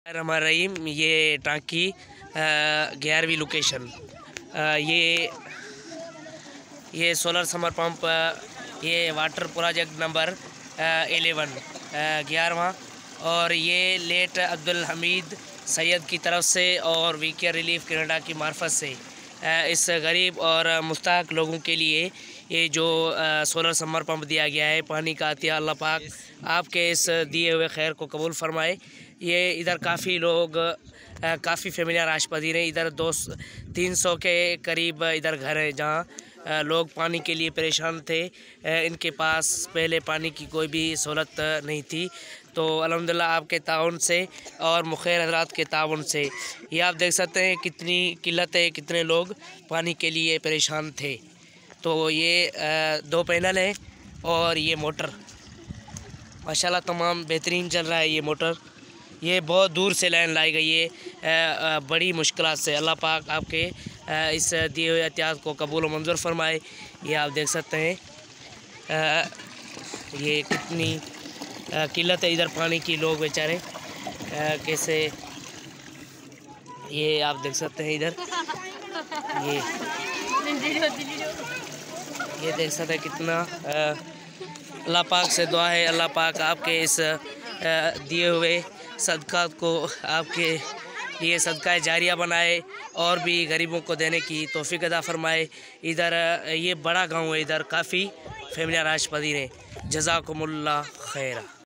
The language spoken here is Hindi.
रहीम, ये टांकी 11वीं लोकेशन। ये सोलर समर पंप, ये वाटर प्रोजेक्ट नंबर 11वां, और ये लेट अब्दुल हमीद सैयद की तरफ से और वीके रिलीफ कनाडा की मार्फत से इस गरीब और मुस्ताहक लोगों के लिए ये जो सोलर समर पंप दिया गया है, पानी का अतिया अल्लाह पाक आपके इस दिए हुए खैर को कबूल फरमाए। ये इधर काफ़ी लोग, काफ़ी फैमिलियाँ राशपदीर हैं। इधर 200-300 के करीब इधर घर हैं जहाँ लोग पानी के लिए परेशान थे। इनके पास पहले पानी की कोई भी सहूलत नहीं थी, तो अल्हम्दुलिल्लाह आपके ताउन से और मुखैर हज़रात के ताउन से ये आप देख सकते हैं कितनी किल्लत है, कितने लोग पानी के लिए परेशान थे। तो ये 2 पैनल है और ये मोटर माशाल्लाह तमाम बेहतरीन चल रहा है। ये मोटर ये बहुत दूर से लाइन लाई गई है बड़ी मुश्किलात से। अल्लाह पाक आपके इस दिए हुए एहतियात को कबूल व मंजूर फरमाए। ये आप देख सकते हैं ये कितनी किल्लत है इधर पानी की, लोग बेचारे कैसे, ये आप देख सकते हैं इधर ये देख सकते हैं कितना। अल्लाह पाक से दुआ है अल्लाह पाक आपके इस दिए हुए सदक़ात को आपके लिए सदका जारिया बनाए और भी गरीबों को देने की तौफीक अता फरमाए। इधर ये बड़ा गांव है, इधर काफ़ी फैमिलियाँ राशपदीर हैं। जज़ाकुमुल्लाह खैरा।